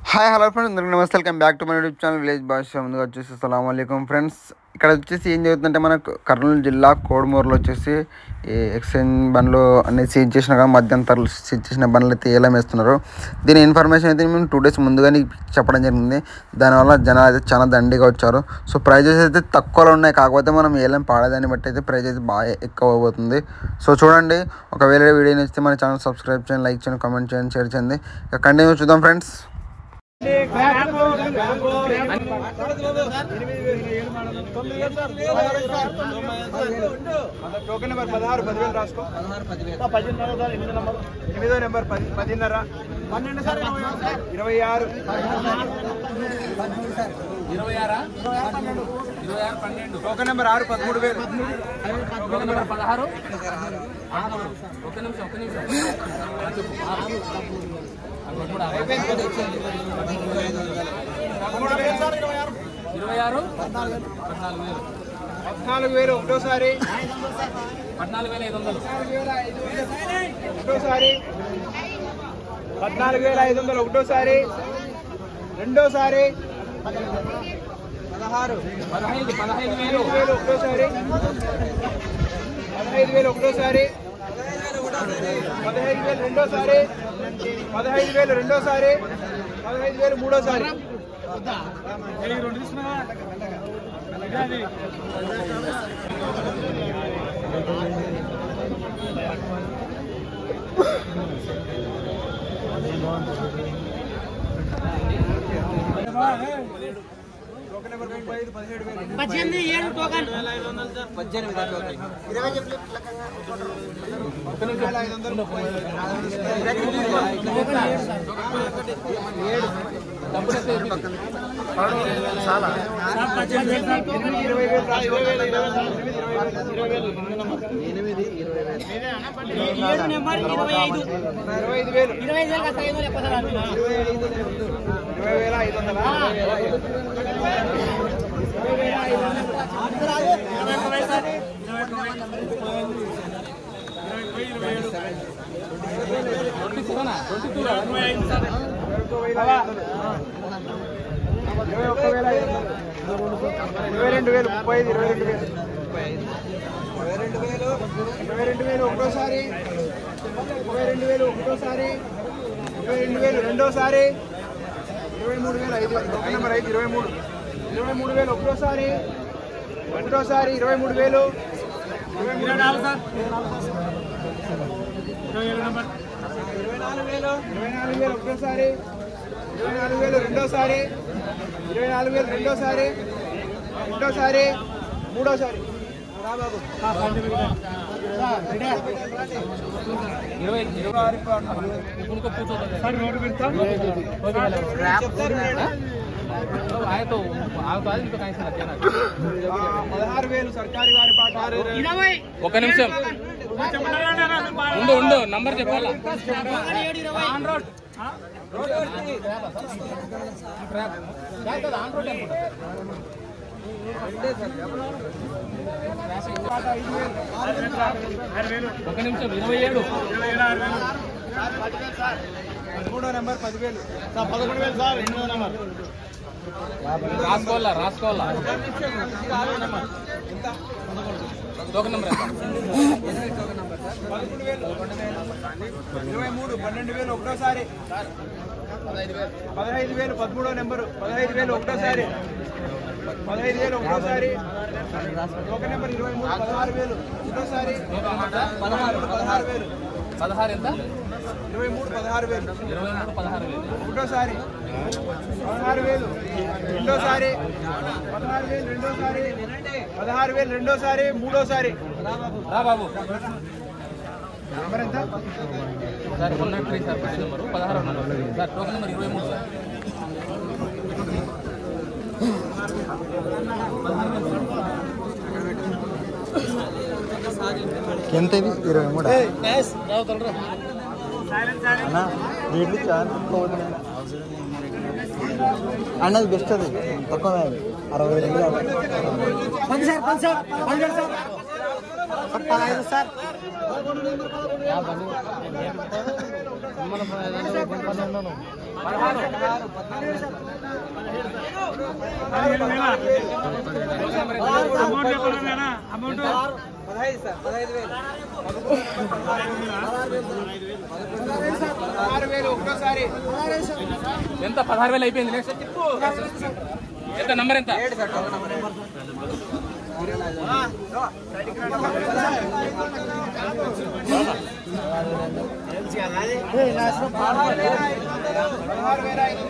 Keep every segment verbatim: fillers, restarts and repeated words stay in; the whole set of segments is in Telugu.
హాయ్ హలో ఫ్రెండ్స్, అందరికీ నమస్తే. Welcome back to my YouTube channel village భాష. ముందుగా వచ్చేసి అస్సలాము అలైకుం ఫ్రెండ్స్. ఇక్కడ వచ్చేసి ఏం జరుగుతుందంటే మనకు కర్నూలు జిల్లా కోడుమూరులో వచ్చేసి ఈ ఎక్స్చేంజ్ బండ్లు అన్ని సీజ్ చేసిన కానీ మధ్యంతరాలు సీజ్ చేసిన బండ్లు అయితే ఏలం వేస్తున్నారు. దీని ఇన్ఫర్మేషన్ అయితే మేము టూ డేస్ ముందుగానే చెప్పడం జరిగింది. దానివల్ల జనాలు అయితే చాలా దండిగా వచ్చారు. సో ప్రైజెస్ అయితే తక్కువలో ఉన్నాయి, కాకపోతే మనం ఏలం పాడేదాన్ని బట్టి అయితే ప్రైజ్ అయితే బాగా ఎక్కువ అవబోతుంది. సో చూడండి, ఒకవేళ వీడియో నచ్చితే మన ఛానల్ సబ్స్క్రైబ్ చేయండి, లైక్ చేయండి, కామెంట్ చేయండి, షేర్ చేయండి. ఇక కంటిన్యూ చూద్దాం ఫ్రెండ్స్. టోకెన్ నెంబర్ పదహారు పదివేలు రాసుకో. ఎనిమిదో నెంబర్ పది పదిన్నర పన్నెండు సార్ ఇరవై ఆరు ఇరవై ఆరు పన్నెండు టోకెన్ నెంబర్ ఆరు పదమూడు వేలు టోకెన్ నెంబర్ పదహారు ఒక నిమిషం ఒక నిమిషం ఇరవై ఆరు పద్నాలుగు వేలు ఒకటోసారి పద్నాలుగు వేల ఐదు వందలు ఒకటోసారి పద్నాలుగు వేల ఐదు వందలు ఒకటోసారి రెండోసారి పదహారు పదహైదు పదహైదు వేలు వేలు ఒకటోసారి పదహైదు వేలు ఒకటోసారి పదహైదు వేలు రెండోసారి పదహైదు వేలు రెండోసారి పదహైదు వేలు మూడోసారి పద్దెనిమిది ఏడు టోకన్ పద్దెనిమిది ఇరవై ఐదు వందలు నెంబర్ ఇరవై ఐదు ఇరవై ఐదు వేలు ఇరవై ఐదు వేల ఐదు వందల ఇరవై వేల ఐదు వందల ఇరవై ఒక్క వేల ఐదు వందలు ఇరవై రెండు వేలు ముప్పై ఐదు ఇరవై రెండు వేలు ఇరవై రెండు వేలు ఇరవై రెండు వేలు ఒకటోసారి ఇరవై రెండు వేలు ఒకటోసారి ఇరవై రెండు వేలు రెండోసారి ఇరవై మూడు వేలు ఐదు ఒక నెంబర్ ఐదు ఇరవై మూడు ఇరవై మూడు వేలు ఒకటోసారి ఒకటోసారి ఇరవై మూడు వేలు ఇరవై నాలుగు వేలు ఇరవై నాలుగు వేలు ఒకటోసారి ఇరవై నాలుగు వేలు రెండోసారి ఇరవై నాలుగు వేలు రెండోసారి రెండోసారి మూడోసారి ఇరవై పదహారు వేలు సర్కారీ వారి పాట ఒక నిమిషం ఉండు ఉండు నంబర్ చెప్పాలా ఒక నిమిషం ఇరవై ఏడు పదమూడో నెంబర్ పదివేలు పదకొండు వేలు సార్ ఎనిమిదో నెంబర్ రాసుకోవాలా రాసుకోవాలా టోకెన్ నెంబర్ పదకొండు వేలు ఇరవై మూడు పన్నెండు వేలు ఒకటోసారి పదహైదు వేలు పదమూడో నెంబరు పదహైదు వేలు ఒకటోసారి పదహైదు వేలు ఒకటోసారి ఒక నెంబర్ ఇరవై మూడు పదహారు వేలు ఒకటోసారి పదహారు పదహారు వేలు పదహారు ఎంత ఇరవై మూడు పదహారు వేలు ఇరవై మూడు పదహారు వేలు ఒకటోసారి పదహారు వేలు రెండోసారి పదహారు వేలు రెండోసారి పదహారు వేలు రెండోసారి మూడోసారి రా బాబు నెంబర్ ఎంత sir one not three sir పది నెంబరు పదహారు నెంబర్ సార్ టోకెన్ నెంబర్ ఇరవై మూడు సార్ ఎంత ఇది? ఇరవై మూడు అన్నది బెస్ట్, అది తక్కువ అరవై వేలు పదహైదు సార్ పదహైదు సార్ పదహైదు వేలు పదహారు వేలు ఒకటోసారి ఎంత పదహారు వేలు అయిపోయింది ఎంత నంబర్ ఎంత ఏడు సార్ టోకెన్ నంబర్ పదహారు వేల ఐదు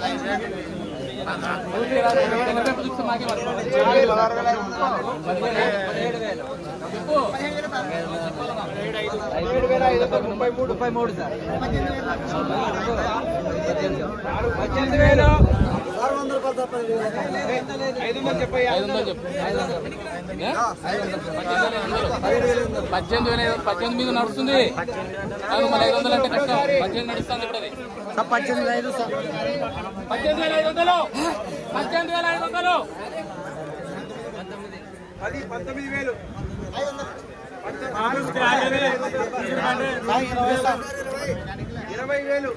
పదిహేడు వేల ఐదు వందల ముప్పై మూడు ముప్పై మూడు సార్ పద్దెనిమిది వేలు ఐదు వందలు చెప్పి ఐదు వందలు చెప్పు పద్దెనిమిది వేల పద్దెనిమిది మీద నడుస్తుంది మళ్ళీ ఐదు వందలు అంటే కష్టం పద్దెనిమిది నడుస్తుంది ఇప్పుడు అది పద్దెనిమిది ఐదు పద్దెనిమిది వేల ఐదు వందలు పద్దెనిమిది వేల ఐదు వందలు పది పంతొమ్మిది వేలు ఇరవై వేలు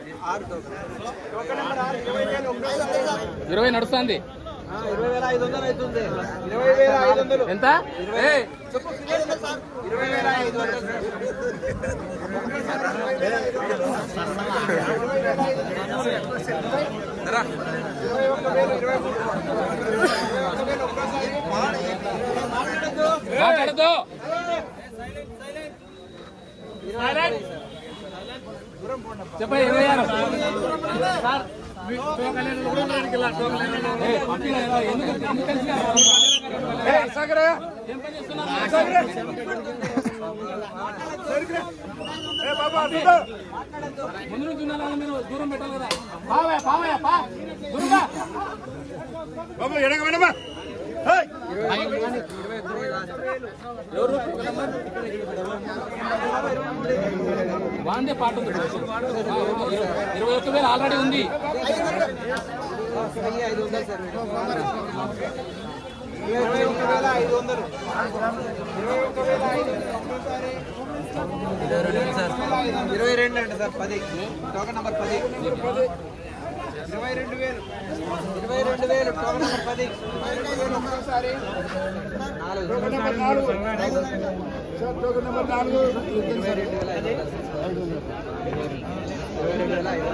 ఇరవై నడుస్తుంది ఇరవై వేల ఐదు వందలు అవుతుంది ఇరవై వేల ఐదు వందలు ఎంత ఇరవై వేల ఐదు వందలు ఇరవై ఒక్క వేలు ఇరవై మూడు మాట్లాడద్దు చెప్పండి ఇరవై ఆరు ముందు నుంచి ఉన్న మీరు దూరం పెట్టాలి కదా బావయ్య బావయ్య పా దూరంగా వాందే పాట ఉంది ఇరవై ఒక్క వేలు ఆల్రెడీ ఉంది ఐదు వందలు సార్ ఇరవై ఒక్క వేల ఐదు వందలు ఇరవై ఒక్క వేల ఐదు వందలు ఇరవై రెండు అండి సార్ పది టోకెన్ నంబర్ పది ఇరవై రెండు వేలు ఇరవై రెండు వేలు టోకెన్ నంబర్ పది ఒకసారి నాలుగు టోకెన్ నంబర్ నాలుగు ఇరవై రెండు వేల ఐదు ఇరవై రెండు వేల ఐదు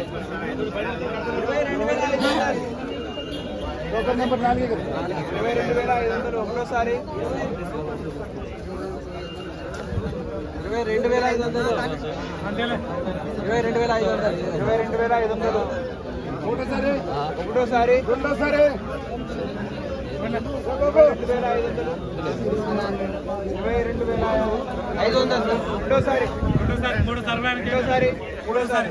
ఇరవై రెండు వేల ఐదు టోకెన్ నంబర్ నాలుగు ఇరవై రెండు వేల ఐదు వందలు ఒకటోసారి ఇరవై రెండు వేల ఐదు వందలు ఇరవై రెండు వేల ఐదు వందలు ఇరవై రెండు వేల ఐదు వందలు ఒకటోసారి ఒకటోసారి రెండోసారి రెండు వేల ఐదు వందలు ఇరవై రెండు వేల ఐదు వందలు రెండోసారి రెండోసారి మూడోసారి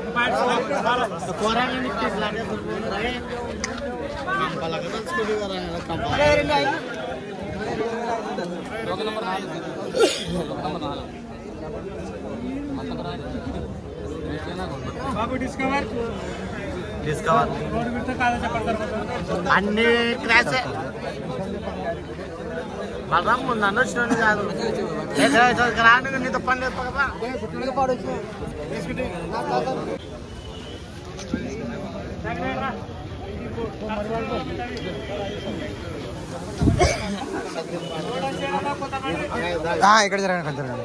టోకెన్ నెంబర్ నాలుగు నెంబర్ నాలుగు బాబు డిస్కవర్ డిస్కవర్ అన్ని క్రాష్ బలరాం ముందు అన్న వచ్చిన కాదు రాను నీతో పని లేదు కదా ఇక్కడ జరగండి ఇక్కడ జరగండి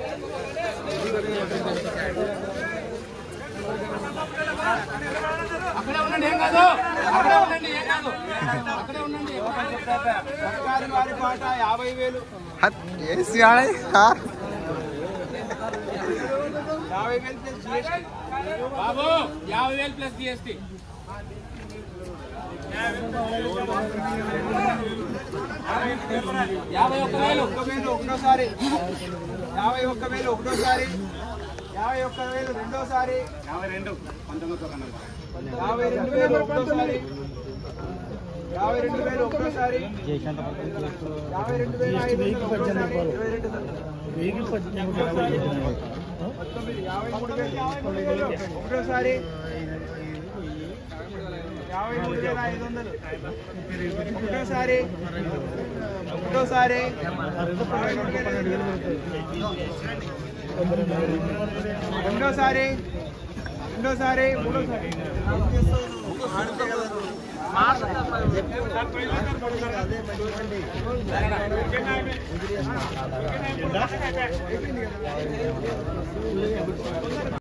అక్కడే ఉండండి ఏం కాదు అక్కడే ఉండండి ఏం కాదు అక్కడే ఉండండి సర్కారు వారి పాట యాభై వేలు యాభై వేలు ప్లస్ జిఎస్టీ బాబు యాభై వేలు ప్లస్ జిఎస్టీ యాభై ఒక్క వేలు ఒక్క వేలు ఒకటోసారి యాభై ఒక్క వేలు ఒకటోసారి యాభై ఒక్క వేలు రెండోసారి యాభై రెండు యాభై రెండు వేలు ఒకటోసారి యాభై రెండు వేలు ఒకటోసారి యాభై రెండు వేల ఐదు వందలు ఇరవై రెండు పంతొమ్మిది యాభై మూడు వేలు ఒకటోసారి యాభై మూడు వేల ఐదు వందలు ఒకటోసారి ఒకటోసారి రెండోసారి రెండోసారి మూడోసారి